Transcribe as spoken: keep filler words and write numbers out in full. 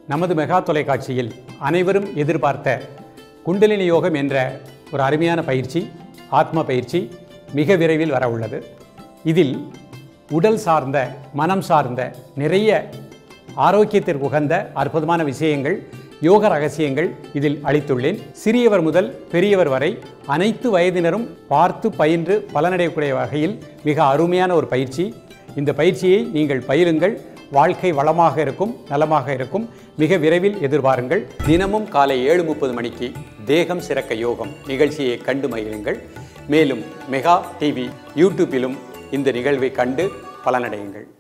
நமது மெகா தொலைக்காட்சியில் அனைவரும் எதிர்பார்த்த குண்டலினி யோகம் என்ற ஒரு அருமையான பயிற்சி, ஆத்ம பயிற்சி மிக விரைவில் வர உள்ளது. இதில் உடல் சார்ந்த, மனம் சார்ந்த நிறைய ஆரோக்கியத்திற்கு உகந்த அற்புதமான விஷயங்கள், யோக ரகசியங்கள் இதில் அளித்துள்ளேன். சிறியவர் முதல் பெரியவர் வரை அனைத்து வயதினரும் பார்த்து பயின்று பலனடையக்கூடிய வகையில் மிக அருமையான ஒரு பயிற்சி. இந்த பயிற்சியை நீங்கள் பயிலுங்கள். வாழ்க்கை வளமாக இருக்கும், நலமாக இருக்கும். மிக விரைவில் எதிர்பாருங்கள். தினமும் காலை ஏழு முப்பது மணிக்கு தேகம் சிறக்க யோகம் நிகழ்ச்சியை கண்டு மகிழுங்கள். மேலும் மெகா டிவி யூடியூப்பிலும் இந்த நிகழ்வை கண்டு பலனடையுங்கள்.